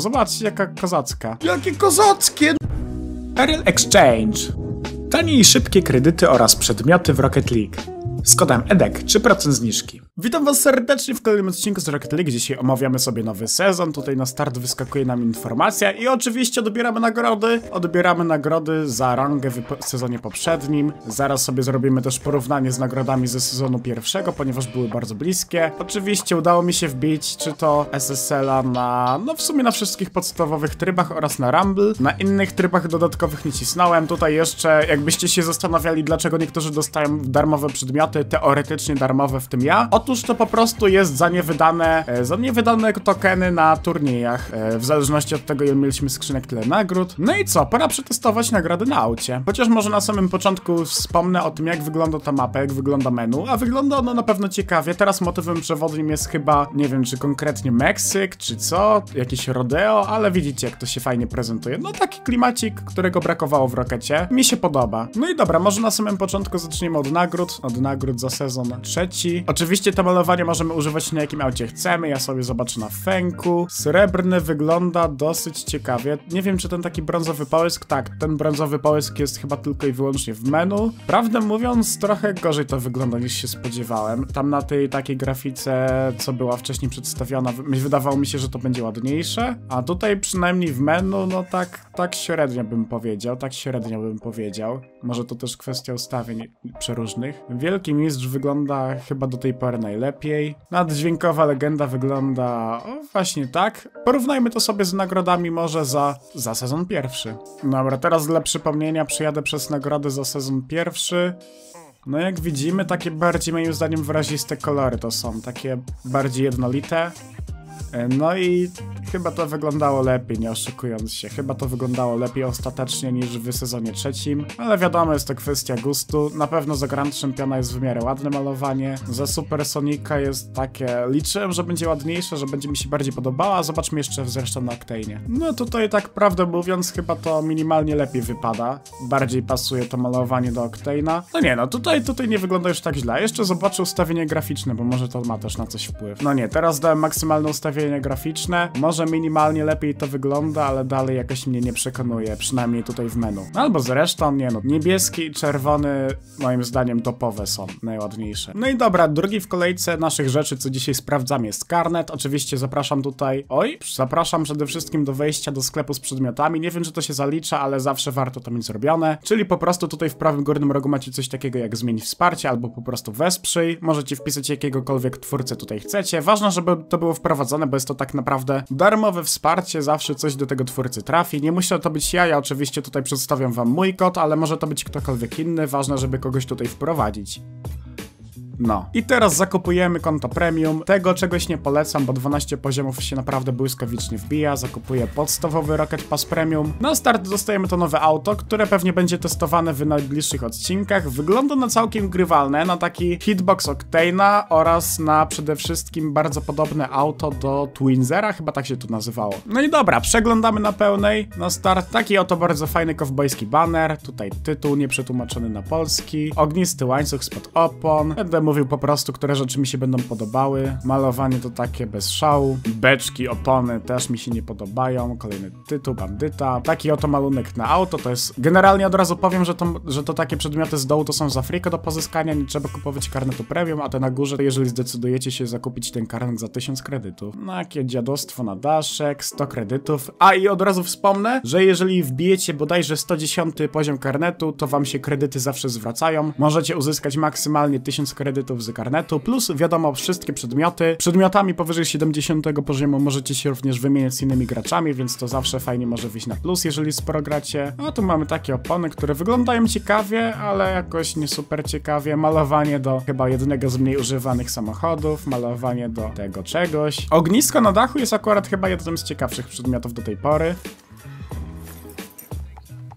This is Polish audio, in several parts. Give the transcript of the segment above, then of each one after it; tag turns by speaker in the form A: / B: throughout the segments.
A: Zobaczcie, jaka kozacka.
B: Jakie kozackie!
A: Ariel Exchange. Tanie i szybkie kredyty oraz przedmioty w Rocket League. Z kodem EDEK 3% zniżki. Witam was serdecznie w kolejnym odcinku z Rocket League. Dzisiaj omawiamy sobie nowy sezon. Tutaj na start wyskakuje nam informacja i oczywiście odbieramy nagrody. Odbieramy nagrody za rangę w sezonie poprzednim. Zaraz sobie zrobimy też porównanie z nagrodami ze sezonu pierwszego, ponieważ były bardzo bliskie. Oczywiście udało mi się wbić czy to SSL-a na, no w sumie na wszystkich podstawowych trybach oraz na Rumble. Na innych trybach dodatkowych nie cisnąłem. Tutaj jeszcze, jakbyście się zastanawiali, dlaczego niektórzy dostają darmowe przedmioty, teoretycznie darmowe, w tym ja. Otóż to po prostu jest za niewydane tokeny na turniejach, w zależności od tego, ile mieliśmy skrzynek, tyle nagród. No i co, pora przetestować nagrody na aucie. Chociaż może na samym początku wspomnę o tym, jak wygląda ta mapa, jak wygląda menu, a wygląda ono na pewno ciekawie. Teraz motywem przewodnim jest chyba, nie wiem, czy konkretnie Meksyk, czy co, jakieś rodeo, ale widzicie, jak to się fajnie prezentuje. No taki klimacik, którego brakowało w Rockecie. Mi się podoba. No i dobra, może na samym początku zaczniemy od nagród za sezon trzeci. Oczywiście to malowanie możemy używać na jakim aucie chcemy, ja sobie zobaczę na Fenku. Srebrny wygląda dosyć ciekawie. Nie wiem, czy ten taki brązowy połysk, tak, ten brązowy połysk jest chyba tylko i wyłącznie w menu. Prawdę mówiąc, trochę gorzej to wygląda niż się spodziewałem. Tam na tej takiej grafice, co była wcześniej przedstawiona, wydawało mi się, że to będzie ładniejsze, a tutaj przynajmniej w menu, no tak średnio bym powiedział, Może to też kwestia ustawień przeróżnych. Wielki Mistrz wygląda chyba do tej pory najlepiej. Naddźwiękowa Legenda wygląda właśnie tak. Porównajmy to sobie z nagrodami może za sezon pierwszy. Dobra, teraz dla przypomnienia przejadę przez nagrody za sezon pierwszy. No jak widzimy, takie bardziej moim zdaniem wyraziste kolory to są, takie bardziej jednolite. No i chyba to wyglądało lepiej, nie oszukując się. Chyba to wyglądało lepiej ostatecznie niż w sezonie trzecim. Ale wiadomo, jest to kwestia gustu. Na pewno za Grand Championa jest w miarę ładne malowanie. Za Super Sonika jest takie... Liczyłem, że będzie ładniejsze, że będzie mi się bardziej podobała. Zobaczmy jeszcze zresztą na Octane. No tutaj tak prawdę mówiąc, chyba to minimalnie lepiej wypada. Bardziej pasuje to malowanie do Octane'a. No nie, no tutaj nie wygląda już tak źle. Jeszcze zobaczę ustawienie graficzne, bo może to ma też na coś wpływ. No nie, teraz dałem maksymalne ustawienie graficzne. Może minimalnie lepiej to wygląda, ale dalej jakoś mnie nie przekonuje, przynajmniej tutaj w menu. Albo zresztą, nie no, niebieski i czerwony moim zdaniem topowe są najładniejsze. No i dobra, drugi w kolejce naszych rzeczy, co dzisiaj sprawdzam, jest karnet. Oczywiście zapraszam przede wszystkim do wejścia do sklepu z przedmiotami. Nie wiem, czy to się zalicza, ale zawsze warto to mieć zrobione. Czyli po prostu tutaj w prawym górnym rogu macie coś takiego jak zmień wsparcie, albo po prostu wesprzyj. Możecie wpisać jakiegokolwiek twórcę tutaj chcecie. Ważne, żeby to było wprowadzone, bo jest to tak naprawdę darmowe wsparcie, zawsze coś do tego twórcy trafi. Nie muszę to być ja oczywiście tutaj przedstawiam wam mój kod, ale może to być ktokolwiek inny, ważne, żeby kogoś tutaj wprowadzić. No. I teraz zakupujemy konto premium. Tego czegoś nie polecam, bo 12 poziomów się naprawdę błyskawicznie wbija. Zakupuję podstawowy Rocket Pass Premium. Na start dostajemy to nowe auto, które pewnie będzie testowane w najbliższych odcinkach. Wygląda na całkiem grywalne, na taki hitbox Octane'a oraz na przede wszystkim bardzo podobne auto do Twinzera, chyba tak się to nazywało. No i dobra, przeglądamy na pełnej. Na start taki oto bardzo fajny kowbojski banner. Tutaj tytuł nieprzetłumaczony na polski. Ognisty łańcuch spod opon. Będę mówił po prostu, które rzeczy mi się będą podobały. Malowanie to takie bez szału. Beczki, opony też mi się nie podobają. Kolejny tytuł, bandyta. Taki oto malunek na auto, to jest... Generalnie od razu powiem, że to takie przedmioty z dołu to są za friko do pozyskania, nie trzeba kupować karnetu premium, a te na górze, jeżeli zdecydujecie się zakupić ten karnet za 1000 kredytów. No jakie dziadostwo na daszek, 100 kredytów. A i od razu wspomnę, że jeżeli wbijecie bodajże 110 poziom karnetu, to wam się kredyty zawsze zwracają. Możecie uzyskać maksymalnie 1000 kredytów z karnetu, plus wiadomo, wszystkie przedmioty. Przedmiotami powyżej 70 poziomu możecie się również wymieniać z innymi graczami, więc to zawsze fajnie może wyjść na plus, jeżeli sporo gracie. A tu mamy takie opony, które wyglądają ciekawie, ale jakoś nie super ciekawie. Malowanie do chyba jednego z mniej używanych samochodów, malowanie do tego czegoś. Ognisko na dachu jest akurat chyba jednym z ciekawszych przedmiotów do tej pory.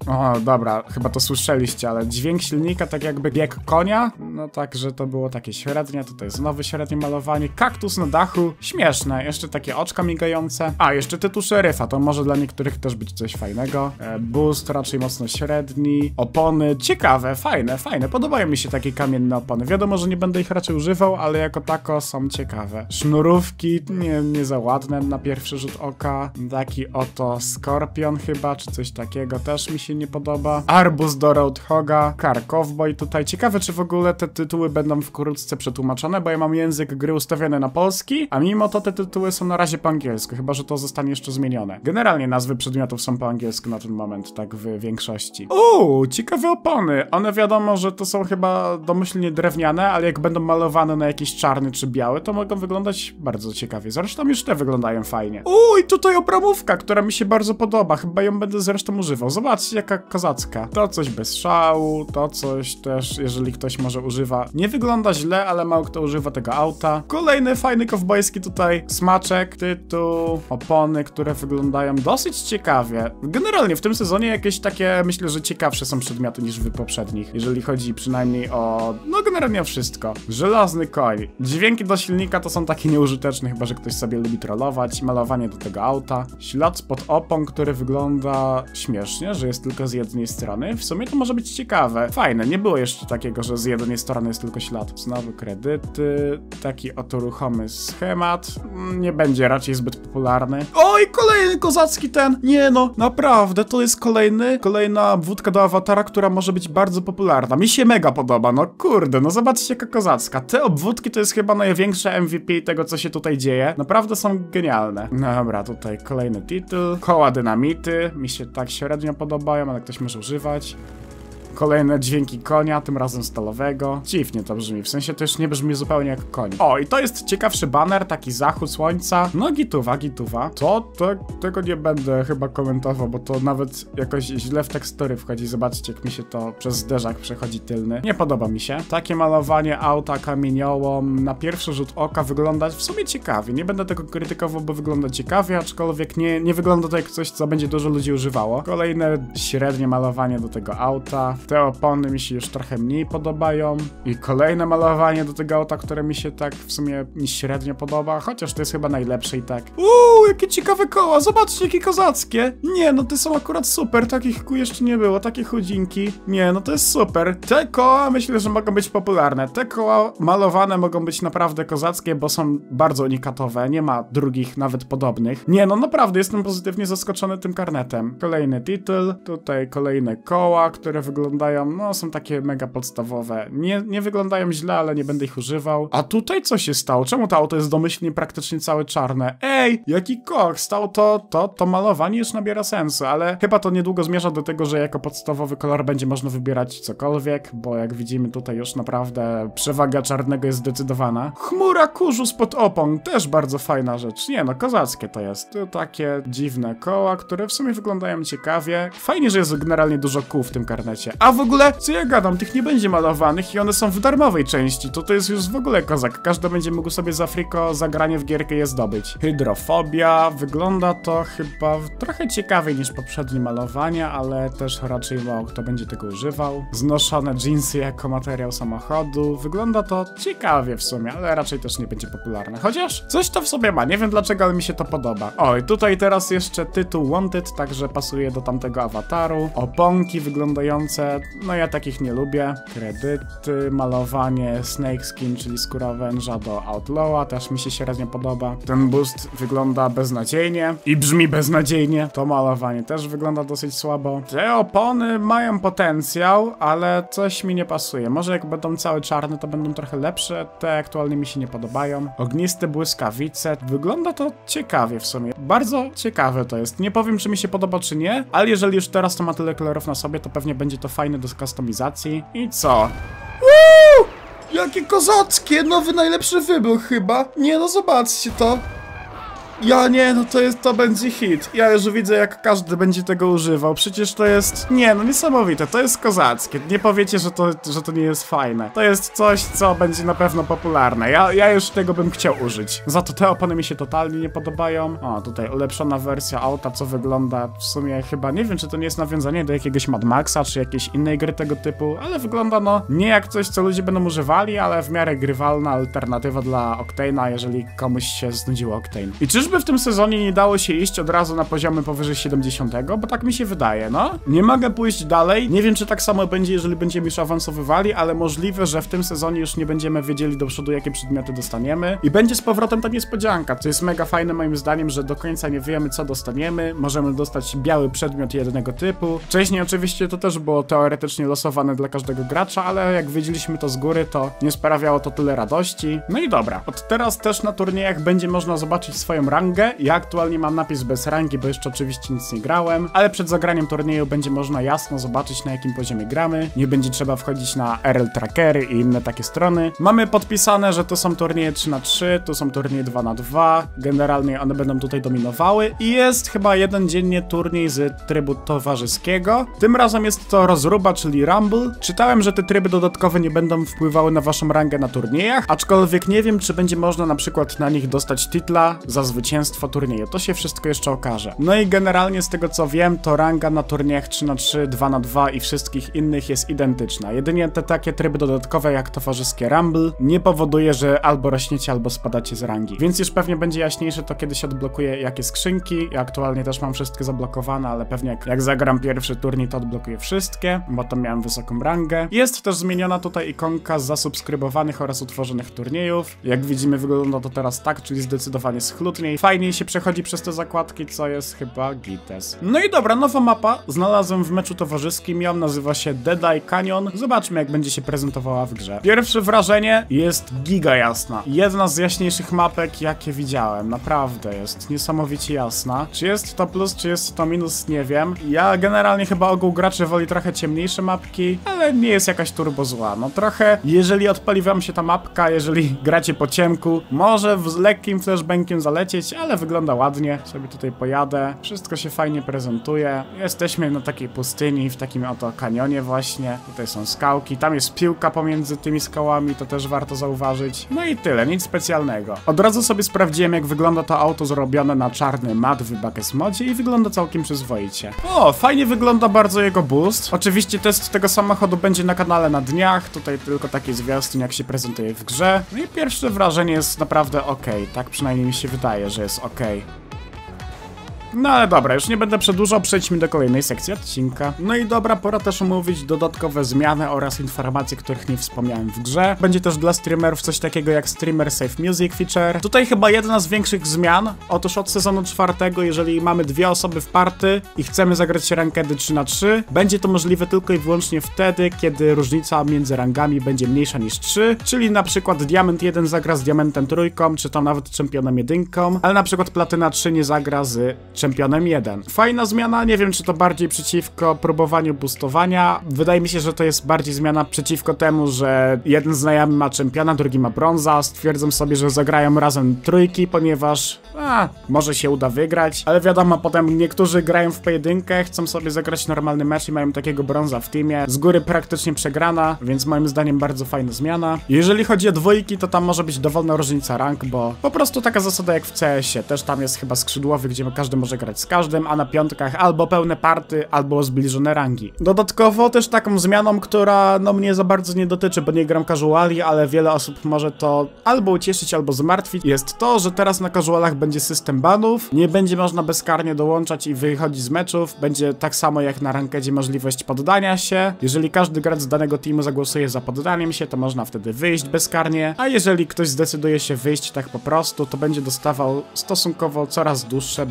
A: O, dobra, chyba to słyszeliście, ale dźwięk silnika tak jakby bieg konia. No tak, że to było takie średnie, tutaj znowu średnie malowanie. Kaktus na dachu, śmieszne, jeszcze takie oczka migające. A, jeszcze tytuł szeryfa, to może dla niektórych też być coś fajnego. Boost raczej mocno średni. Opony, ciekawe, fajne. Podobają mi się takie kamienne opony. Wiadomo, że nie będę ich raczej używał, ale jako tako są ciekawe. Sznurówki, nie za ładne na pierwszy rzut oka. Taki oto Skorpion chyba, czy coś takiego też mi się nie podoba. Arbus do Roadhoga, Car Cowboy tutaj. Ciekawe, czy w ogóle te tytuły będą wkrótce przetłumaczone, bo ja mam język gry ustawiony na polski, a mimo to te tytuły są na razie po angielsku, chyba że to zostanie jeszcze zmienione. Generalnie nazwy przedmiotów są po angielsku na ten moment, tak w większości. Ciekawe opony. One wiadomo, że to są chyba domyślnie drewniane, ale jak będą malowane na jakiś czarny czy biały, to mogą wyglądać bardzo ciekawie. Zresztą już te wyglądają fajnie. I tutaj obramówka, która mi się bardzo podoba. Chyba ją będę zresztą używał. Zobaczcie, jaka kozacka. To coś bez szału, to coś też, jeżeli ktoś może używa. Nie wygląda źle, ale mało kto używa tego auta. Kolejny fajny kowbojski tutaj smaczek, tytuł, opony, które wyglądają dosyć ciekawie. Generalnie w tym sezonie jakieś takie, myślę, że ciekawsze są przedmioty niż w poprzednich, jeżeli chodzi przynajmniej o, no generalnie o wszystko. Żelazny koń. Dźwięki do silnika to są takie nieużyteczne, chyba że ktoś sobie lubi trollować. Malowanie do tego auta. Ślad spod opon, który wygląda śmiesznie, że jest tylko z jednej strony. W sumie to może być ciekawe. Fajne, nie było jeszcze takiego, że z jednej strony jest tylko ślad. Znowu kredyty. Taki oto ruchomy schemat. Nie będzie raczej zbyt popularny. Oj, kolejny kozacki ten! Nie no, naprawdę, to jest kolejna obwódka do awatara, która może być bardzo popularna. Mi się mega podoba, no kurde, no zobaczcie jaka kozacka. Te obwódki to jest chyba największe MVP tego, co się tutaj dzieje. Naprawdę są genialne. Dobra, tutaj kolejny tytuł. Koła dynamity. Mi się tak średnio podobają, ale ktoś może używać. Kolejne dźwięki konia, tym razem stalowego. Dziwnie to brzmi, w sensie to już nie brzmi zupełnie jak koń. I to jest ciekawszy baner, taki zachód słońca. No gituwa. Tego nie będę chyba komentował, bo to nawet jakoś źle w tekstury wchodzi. Zobaczcie, jak mi się to przez zderzak przechodzi tylny. Nie podoba mi się. Takie malowanie auta kamieniołom na pierwszy rzut oka wygląda w sumie ciekawie. Nie będę tego krytykował, bo wygląda ciekawie, aczkolwiek nie wygląda to jak coś, co będzie dużo ludzi używało. Kolejne średnie malowanie do tego auta. Te opony mi się już trochę mniej podobają. I kolejne malowanie do tego auta, które mi się tak w sumie średnio podoba, chociaż to jest chyba najlepsze i tak. Jakie ciekawe koła, zobaczcie jakie kozackie. Nie, no te są akurat super, takich kół jeszcze nie było, takie chudzinki. Nie, no to jest super. Te koła myślę, że mogą być popularne. Te koła malowane mogą być naprawdę kozackie, bo są bardzo unikatowe, nie ma drugich nawet podobnych. Nie, no naprawdę jestem pozytywnie zaskoczony tym karnetem. Kolejny tytuł, tutaj kolejne koła, które wyglądają, no są takie mega podstawowe. Nie wyglądają źle, ale nie będę ich używał. A tutaj co się stało? Czemu to auto jest domyślnie praktycznie całe czarne? Ej, jaki koks! To malowanie już nabiera sensu, ale chyba to niedługo zmierza do tego, że jako podstawowy kolor będzie można wybierać cokolwiek, bo jak widzimy tutaj już naprawdę przewaga czarnego jest zdecydowana. Chmura kurzu spod opon, też bardzo fajna rzecz. Nie no, kozackie to jest. To takie dziwne koła, które w sumie wyglądają ciekawie. Fajnie, że jest generalnie dużo kół w tym karnecie. A w ogóle, co ja gadam, tych nie będzie malowanych i one są w darmowej części. To jest już w ogóle kozak. Każdy będzie mógł sobie za friko zagranie w gierkę je zdobyć. Hydrofobia. Wygląda to chyba trochę ciekawiej niż poprzednie malowania, ale też raczej mało kto będzie tego używał. Znoszone dżinsy jako materiał samochodu. Wygląda to ciekawie w sumie, ale raczej też nie będzie popularne. Chociaż coś to w sobie ma. Nie wiem dlaczego, ale mi się to podoba. I tutaj teraz jeszcze tytuł Wanted, także pasuje do tamtego awataru. Oponki wyglądające, no ja takich nie lubię. Kredyty, malowanie snakeskin, czyli skóra węża do Outlawa, też mi się średnio podoba. Ten boost wygląda beznadziejnie i brzmi beznadziejnie. To malowanie też wygląda dosyć słabo. Te opony mają potencjał, ale coś mi nie pasuje. Może jak będą całe czarne, to będą trochę lepsze. Te aktualnie mi się nie podobają. Ogniste błyskawice. Wygląda to ciekawie w sumie. Bardzo ciekawe to jest. Nie powiem, czy mi się podoba, czy nie, ale jeżeli już teraz to ma tyle kolorów na sobie, to pewnie będzie to fajne do kustomizacji. I co? Jakie kozackie! Nowy najlepszy wybór chyba. Nie no, zobaczcie to. Ja nie, no to będzie hit. Ja już widzę, jak każdy będzie tego używał. Przecież to jest, nie no, niesamowite, to jest kozackie. Nie powiecie, że to nie jest fajne. To jest coś, co będzie na pewno popularne. Ja już tego bym chciał użyć. Za to te opony mi się totalnie nie podobają. O, tutaj ulepszona wersja auta, co wygląda w sumie chyba, nie wiem, czy to nie jest nawiązanie do jakiegoś Mad Maxa, czy jakiejś innej gry tego typu, ale wygląda no nie jak coś, co ludzie będą używali, ale w miarę grywalna alternatywa dla Octane'a, jeżeli komuś się znudziło Octane. I czyżby w tym sezonie nie dało się iść od razu na poziomy powyżej 70? Bo tak mi się wydaje, no. Nie mogę pójść dalej. Nie wiem, czy tak samo będzie, jeżeli będziemy już awansowywali, ale możliwe, że w tym sezonie już nie będziemy wiedzieli do przodu, jakie przedmioty dostaniemy. I będzie z powrotem ta niespodzianka, co jest mega fajne moim zdaniem, że do końca nie wiemy, co dostaniemy. Możemy dostać biały przedmiot jednego typu. Wcześniej oczywiście to też było teoretycznie losowane dla każdego gracza, ale jak wiedzieliśmy to z góry, to nie sprawiało to tyle radości. No i dobra, od teraz też na turniejach będzie można zobaczyć swoją rangę. Ja aktualnie mam napis bez rangi, bo jeszcze oczywiście nic nie grałem, ale przed zagraniem turnieju będzie można jasno zobaczyć, na jakim poziomie gramy. Nie będzie trzeba wchodzić na RL Trackery i inne takie strony. Mamy podpisane, że to są turnieje 3x3, tu są turnieje 2x2. Generalnie one będą tutaj dominowały i jest chyba jeden dziennie turniej z trybu towarzyskiego. Tym razem jest to rozruba, czyli Rumble. Czytałem, że te tryby dodatkowe nie będą wpływały na waszą rangę na turniejach, aczkolwiek nie wiem, czy będzie można na przykład na nich dostać titla za zwycięstwo turnieju. To się wszystko jeszcze okaże. No i generalnie z tego co wiem, to ranga na turniejach 3x3, 2x2 i wszystkich innych jest identyczna. Jedynie te takie tryby dodatkowe jak towarzyskie Rumble nie powoduje, że albo rośniecie, albo spadacie z rangi. Więc już pewnie będzie jaśniejsze to, kiedy się odblokuje jakie skrzynki. Ja aktualnie też mam wszystkie zablokowane, ale pewnie jak zagram pierwszy turniej, to odblokuję wszystkie, bo tam miałem wysoką rangę. Jest też zmieniona tutaj ikonka zasubskrybowanych oraz utworzonych turniejów. Jak widzimy, wygląda to teraz tak, czyli zdecydowanie schludniej. Fajniej się przechodzi przez te zakładki, co jest chyba gites. No i dobra, nowa mapa znalazłem w meczu towarzyskim, ją nazywa się Dead Eye Canyon. Zobaczmy, jak będzie się prezentowała w grze. Pierwsze wrażenie jest giga jasna. Jedna z jaśniejszych mapek, jakie widziałem. Naprawdę jest niesamowicie jasna. Czy jest to plus, czy jest to minus, nie wiem. Ja generalnie chyba ogół graczy woli trochę ciemniejsze mapki, ale nie jest jakaś turbo zła. No trochę, jeżeli odpali wam się ta mapka, jeżeli gracie po ciemku, może z lekkim flashbankiem zalecieć, ale wygląda ładnie. Sobie tutaj pojadę. Wszystko się fajnie prezentuje. Jesteśmy na takiej pustyni, w takim oto kanionie właśnie. Tutaj są skałki, tam jest piłka pomiędzy tymi skałami, to też warto zauważyć. No i tyle, nic specjalnego. Od razu sobie sprawdziłem, jak wygląda to auto zrobione na czarny mat w Buckets modzie i wygląda całkiem przyzwoicie. O, fajnie wygląda bardzo jego boost. Oczywiście test tego samochodu będzie na kanale na dniach, tutaj tylko taki zwiastun, jak się prezentuje w grze. No i pierwsze wrażenie jest naprawdę okej, tak przynajmniej mi się wydaje, że jest okej. No ale dobra, już nie będę przedłużał, przejdźmy do kolejnej sekcji odcinka. No i dobra, pora też omówić dodatkowe zmiany oraz informacje, których nie wspomniałem w grze. Będzie też dla streamerów coś takiego jak Streamer Save Music Feature. Tutaj chyba jedna z większych zmian. Otóż od sezonu 4, jeżeli mamy dwie osoby w party i chcemy zagrać rankedy 3x3, będzie to możliwe tylko i wyłącznie wtedy, kiedy różnica między rangami będzie mniejsza niż 3, czyli na przykład Diament 1 zagra z Diamentem 3, czy to nawet Czempionem 1, ale na przykład Platyna 3 nie zagra z Czempionem 1. Fajna zmiana, nie wiem, czy to bardziej przeciwko próbowaniu boostowania. Wydaje mi się, że to jest bardziej zmiana przeciwko temu, że jeden znajomy ma czempiona, drugi ma brąza. Stwierdzą sobie, że zagrają razem trójki, ponieważ może się uda wygrać, ale wiadomo, potem niektórzy grają w pojedynkę, chcą sobie zagrać normalny mecz i mają takiego brąza w teamie. Z góry praktycznie przegrana, więc moim zdaniem bardzo fajna zmiana. Jeżeli chodzi o dwójki, to tam może być dowolna różnica rank, bo po prostu taka zasada jak w CS-ie. Też tam jest chyba skrzydłowy, gdzie każdy może grać z każdym, a na piątkach albo pełne party, albo zbliżone rangi. Dodatkowo też taką zmianą, która no mnie za bardzo nie dotyczy, bo nie gram casuali, ale wiele osób może to albo ucieszyć, albo zmartwić, jest to, że teraz na casualach będzie system banów, nie będzie można bezkarnie dołączać i wychodzić z meczów, będzie tak samo jak na rankedzie możliwość poddania się. Jeżeli każdy gracz z danego teamu zagłosuje za poddaniem się, to można wtedy wyjść bezkarnie, a jeżeli ktoś zdecyduje się wyjść tak po prostu, to będzie dostawał stosunkowo coraz dłuższe bany.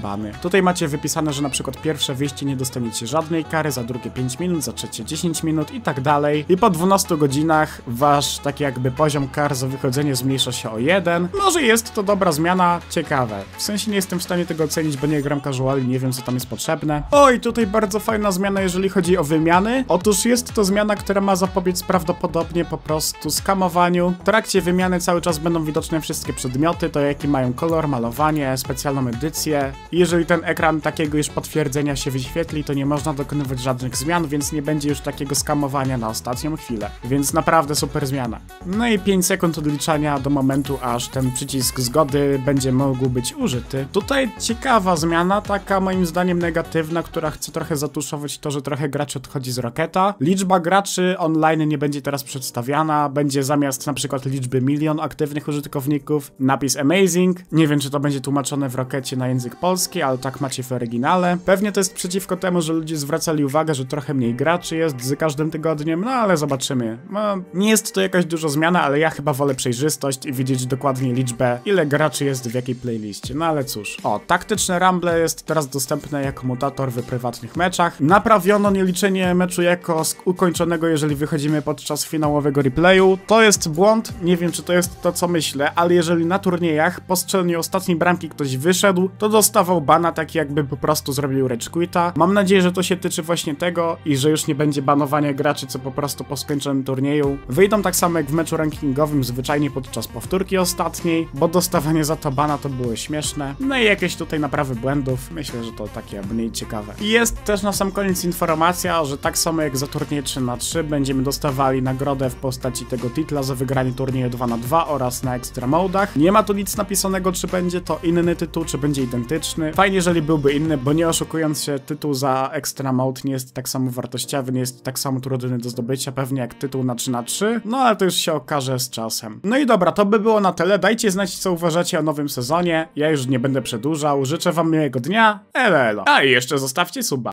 A: Tutaj macie wypisane, że na przykład pierwsze wyjście nie dostaniecie żadnej kary, za drugie 5 minut, za trzecie 10 minut i tak dalej. I po 12 godzinach wasz taki jakby poziom kar za wychodzenie zmniejsza się o 1. Może jest to dobra zmiana, ciekawe. W sensie nie jestem w stanie tego ocenić, bo nie gram casuali, nie wiem co tam jest potrzebne. Oj, tutaj bardzo fajna zmiana, jeżeli chodzi o wymiany. Otóż jest to zmiana, która ma zapobiec prawdopodobnie po prostu skamowaniu. W trakcie wymiany cały czas będą widoczne wszystkie przedmioty, to jaki mają kolor, malowanie, specjalną edycję. I jeżeli ten ekran takiego już potwierdzenia się wyświetli, to nie można dokonywać żadnych zmian, więc nie będzie już takiego skamowania na ostatnią chwilę. Więc naprawdę super zmiana. No i 5 sekund odliczania do momentu, aż ten przycisk zgody będzie mógł być użyty. Tutaj ciekawa zmiana, taka moim zdaniem negatywna, która chce trochę zatuszować to, że trochę graczy odchodzi z Rocketa. Liczba graczy online nie będzie teraz przedstawiana, będzie zamiast na przykład liczby 1 000 000 aktywnych użytkowników napis Amazing. Nie wiem, czy to będzie tłumaczone w Rockecie na język polski, ale tak macie w oryginale. Pewnie to jest przeciwko temu, że ludzie zwracali uwagę, że trochę mniej graczy jest z każdym tygodniem, no ale zobaczymy. No, nie jest to jakaś duża zmiana, ale ja chyba wolę przejrzystość i wiedzieć dokładnie liczbę, ile graczy jest w jakiej playliście. No ale cóż. O, taktyczne Rumble jest teraz dostępne jako mutator w prywatnych meczach. Naprawiono nieliczenie meczu jako ukończonego, jeżeli wychodzimy podczas finałowego replayu. To jest błąd, nie wiem czy to jest to co myślę, ale jeżeli na turniejach po strzeleniu ostatniej bramki ktoś wyszedł, to dostawał bana, tak jakby po prostu zrobił rage quita. Mam nadzieję, że to się tyczy właśnie tego i że już nie będzie banowania graczy, co po prostu po skończonym turnieju wyjdą tak samo jak w meczu rankingowym, zwyczajnie podczas powtórki ostatniej, bo dostawanie za to bana to było śmieszne. No i jakieś tutaj naprawy błędów, myślę, że to takie mniej ciekawe. I jest też na sam koniec informacja, że tak samo jak za turniej 3x3 będziemy dostawali nagrodę w postaci tego titla za wygranie turnieju 2x2 oraz na extra modach. Nie ma tu nic napisanego, czy będzie to inny tytuł, czy będzie identyczny. Fajnie, jeżeli byłby inny, bo nie oszukując się, tytuł za extra mode nie jest tak samo wartościowy, nie jest tak samo trudny do zdobycia, pewnie jak tytuł na 3x3, no ale to już się okaże z czasem. No i dobra, to by było na tyle. Dajcie znać, co uważacie o nowym sezonie. Ja już nie będę przedłużał. Życzę wam miłego dnia. Elo, elo. A i jeszcze zostawcie suba.